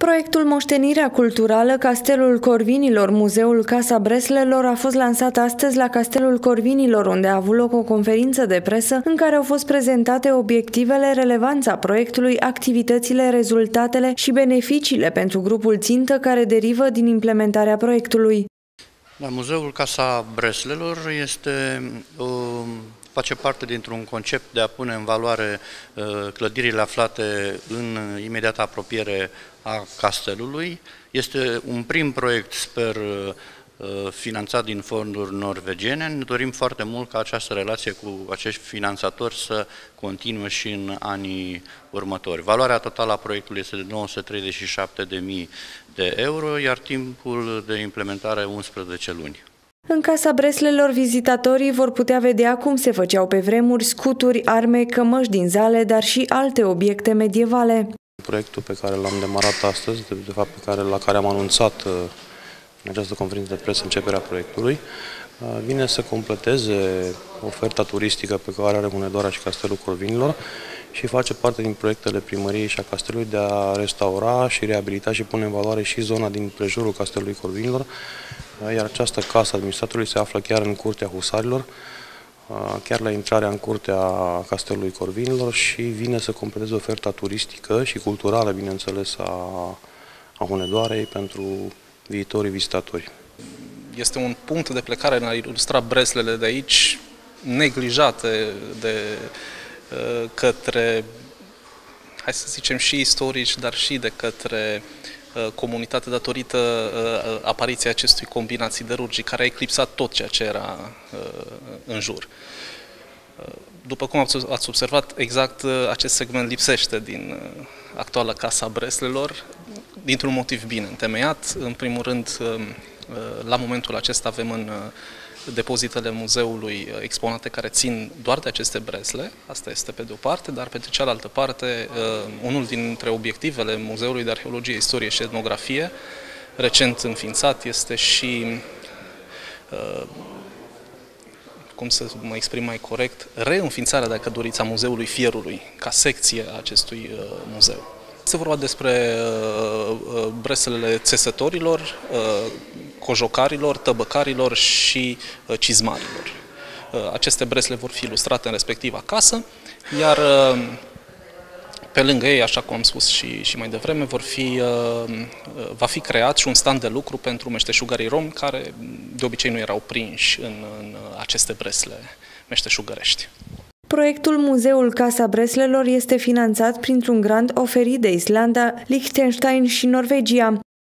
Proiectul Moștenirea Culturală Castelul Corvinilor, Muzeul Casa Breslelor a fost lansat astăzi la Castelul Corvinilor, unde a avut loc o conferință de presă în care au fost prezentate obiectivele, relevanța proiectului, activitățile, rezultatele și beneficiile pentru grupul țintă care derivă din implementarea proiectului. Muzeul Casa Breslelor face parte dintr-un concept de a pune în valoare clădirile aflate în imediată apropiere a castelului. Este un prim proiect, sper, finanțat din fonduri norvegiene. Ne dorim foarte mult ca această relație cu acești finanțatori să continue și în anii următori. Valoarea totală a proiectului este de 937.000 de euro, iar timpul de implementare 11 luni. În Casa Breslelor, vizitatorii vor putea vedea cum se făceau pe vremuri scuturi, arme, cămăși din zale, dar și alte obiecte medievale. Proiectul pe care l-am demarat astăzi, de fapt la care am anunțat în această conferință de presă începerea proiectului, vine să completeze oferta turistică pe care are Hunedoara și Castelul Corvinilor și face parte din proiectele primăriei și a castelului de a restaura și reabilita și pune în valoare și zona din prejurul Castelului Corvinilor, iar această casă administratorului se află chiar în curtea Husarilor, chiar la intrarea în curtea Castelului Corvinilor și vine să completeze oferta turistică și culturală, bineînțeles, a Hunedoarei pentru viitorii vizitatori. Este un punct de plecare în a ilustra Breslele de aici, neglijate de către, hai să zicem, și istorici, dar și de către comunitate datorită apariției acestui combinat siderurgic care a eclipsat tot ceea ce era în jur. După cum ați observat, exact acest segment lipsește din actuala Casa Breslelor, dintr-un motiv bine întemeiat. În primul rând, la momentul acesta avem în depozitele muzeului exponate care țin doar de aceste bresle, asta este pe de o parte, dar pe de cealaltă parte, unul dintre obiectivele Muzeului de Arheologie, Istorie și Etnografie, recent înființat, este și, cum să mă exprim mai corect, reînființarea, dacă doriți, a Muzeului Fierului, ca secție a acestui muzeu. Este vorba despre breslele țesătorilor, cojocarilor, tăbăcarilor și cizmarilor. Aceste bresle vor fi ilustrate în respectiva casă, iar pe lângă ei, așa cum am spus și mai devreme, va fi creat și un stand de lucru pentru meșteșugarii romi, care de obicei nu erau prinși în aceste bresle meșteșugărești. Proiectul Muzeul Casa Breslelor este finanțat printr-un grant oferit de Islanda, Liechtenstein și Norvegia.